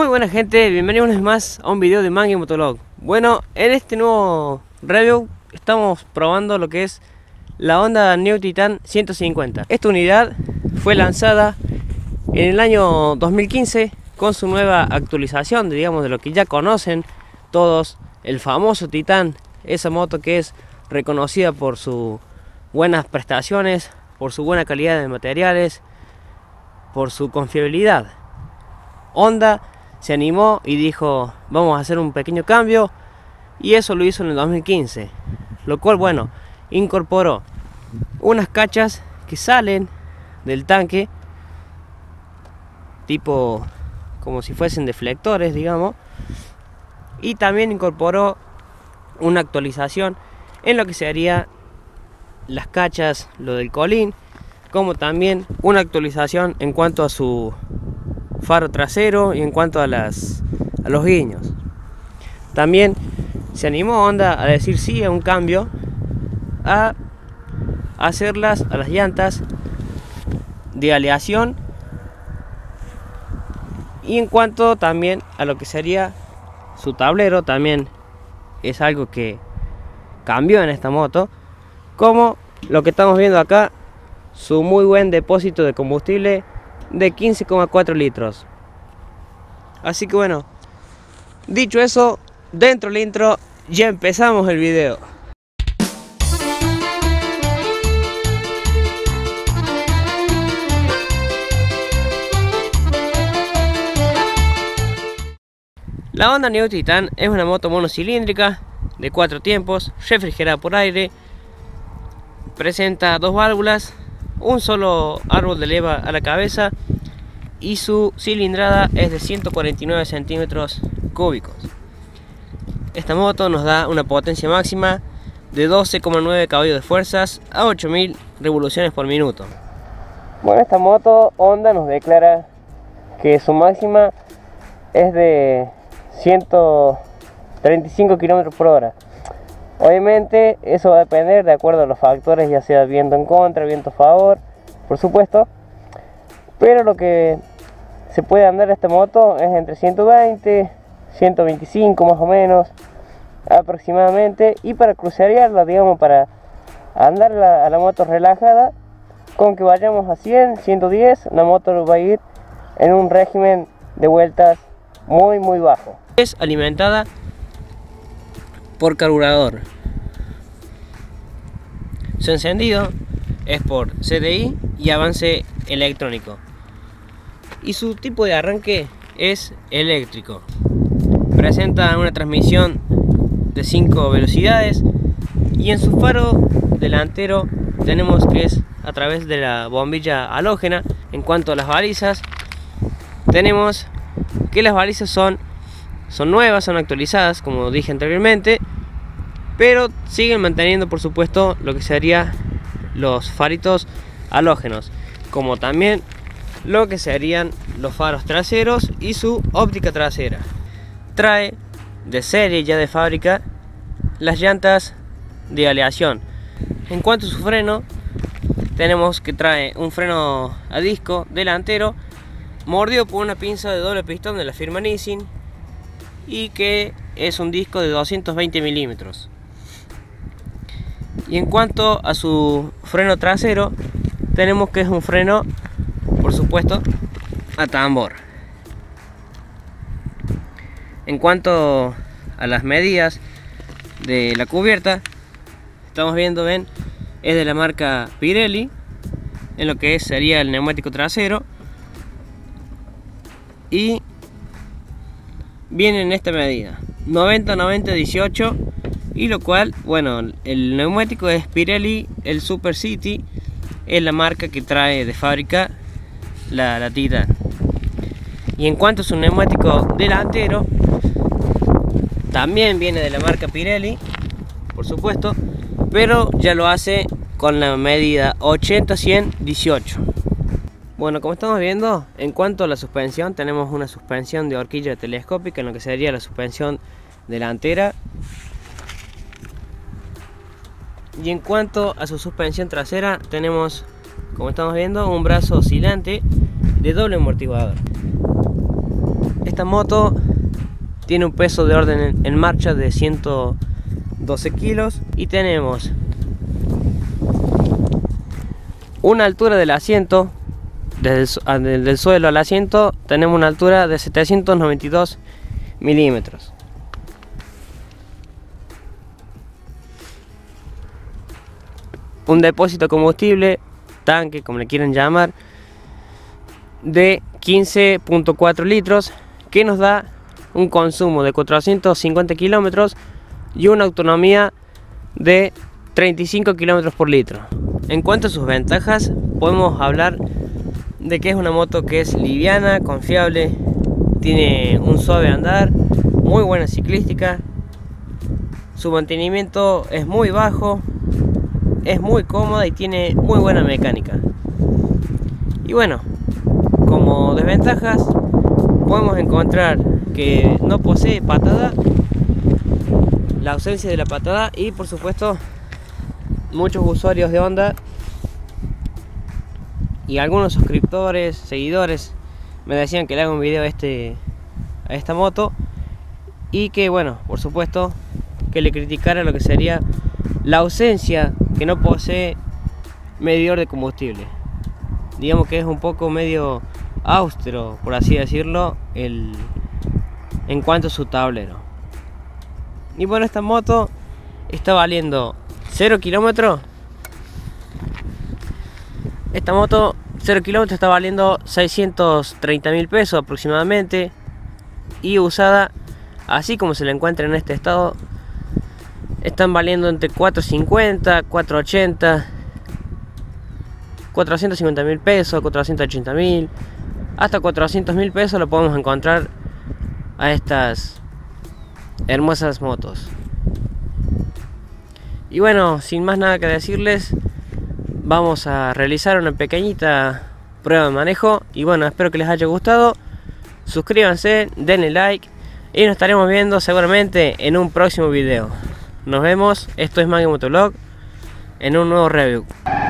Muy buena gente, bienvenidos una vez más a un video de Mangue Motovlog. Bueno, en este nuevo review estamos probando lo que es la Honda New Titan 150. Esta unidad fue lanzada en el año 2015 con su nueva actualización, digamos, de lo que ya conocen todos, el famoso Titan, esa moto que es reconocida por sus buenas prestaciones, por su buena calidad de materiales, por su confiabilidad. Honda se animó y dijo, vamos a hacer un pequeño cambio, y eso lo hizo en el 2015, lo cual, bueno, incorporó unas cachas que salen del tanque, tipo como si fuesen deflectores, digamos, y también incorporó una actualización en lo que sería las cachas, lo del colín, como también una actualización en cuanto a su faro trasero y en cuanto a los guiños. También se animó Honda a decir sí a un cambio, a hacerlas a las llantas de aleación, y en cuanto también a lo que sería su tablero, también es algo que cambió en esta moto, como lo que estamos viendo acá, su muy buen depósito de combustible de 15,4 litros. Así que bueno, dicho eso, dentro del intro ya empezamos el video. La Honda New Titan es una moto monocilíndrica de 4 tiempos, refrigerada por aire, presenta 2 válvulas, un solo árbol de leva a la cabeza y su cilindrada es de 149 centímetros cúbicos. Esta moto nos da una potencia máxima de 12,9 caballos de fuerzas a 8000 revoluciones por minuto. Bueno, esta moto Honda nos declara que su máxima es de 135 km por hora. Obviamente eso va a depender de acuerdo a los factores, ya sea viento en contra, viento a favor, por supuesto, pero lo que se puede andar esta moto es entre 120, 125 más o menos aproximadamente, y para crucearla, digamos, para andar a la moto relajada, con que vayamos a 100, 110, la moto va a ir en un régimen de vueltas muy bajo. Es alimentada por carburador. Su encendido es por CDI y avance electrónico, y su tipo de arranque es eléctrico. Presenta una transmisión de 5 velocidades, y en su faro delantero tenemos que es a través de la bombilla halógena. En cuanto a las balizas, tenemos que las balizas son nuevas, son actualizadas, como dije anteriormente, pero siguen manteniendo, por supuesto, lo que serían los faritos halógenos, como también lo que serían los faros traseros y su óptica trasera. Trae de serie, ya de fábrica, las llantas de aleación. En cuanto a su freno, tenemos que trae un freno a disco delantero mordido por una pinza de doble pistón de la firma Nissin, y que es un disco de 220 milímetros. Y en cuanto a su freno trasero, tenemos que es un freno, por supuesto, a tambor. En cuanto a las medidas de la cubierta, estamos viendo, ven, es de la marca Pirelli, en lo que sería el neumático trasero, y viene en esta medida 90-90-18, y lo cual, bueno, el neumático es Pirelli, el Super City es la marca que trae de fábrica la Titan. Y en cuanto a su neumático delantero, también viene de la marca Pirelli, por supuesto, pero ya lo hace con la medida 80-100-18. Bueno, como estamos viendo, en cuanto a la suspensión, tenemos una suspensión de horquilla telescópica en lo que sería la suspensión delantera. Y en cuanto a su suspensión trasera, tenemos, como estamos viendo, un brazo oscilante de doble amortiguador. Esta moto tiene un peso de orden en marcha de 112 kilos y tenemos una altura del asiento, desde el suelo al asiento tenemos una altura de 792 milímetros. Un depósito de combustible, tanque como le quieran llamar, de 15.4 litros que nos da un consumo de 450 kilómetros y una autonomía de 35 kilómetros por litro. En cuanto a sus ventajas, podemos hablar de que es una moto que es liviana, confiable, tiene un suave andar, muy buena ciclística, su mantenimiento es muy bajo, es muy cómoda y tiene muy buena mecánica. Y bueno, como desventajas podemos encontrar que no posee patada, la ausencia de la patada y por supuesto muchos usuarios de Honda y algunos suscriptores, seguidores me decían que le haga un video a esta moto y que bueno, por supuesto que le criticara lo que sería la ausencia que no posee medidor de combustible. Digamos que es un poco medio austero, por así decirlo, en cuanto a su tablero. Y bueno, esta moto está valiendo 0 kilómetros. Esta moto 0 kilómetros está valiendo 630.000 pesos aproximadamente. Y usada así como se la encuentra en este estado, están valiendo entre 450, 480, 450.000 pesos, 480.000, hasta 400.000 pesos lo podemos encontrar a estas hermosas motos. Y bueno, sin más nada que decirles, vamos a realizar una pequeñita prueba de manejo. Y bueno, espero que les haya gustado. Suscríbanse, denle like y nos estaremos viendo seguramente en un próximo video. Nos vemos, esto es Maggie Motovlog en un nuevo review.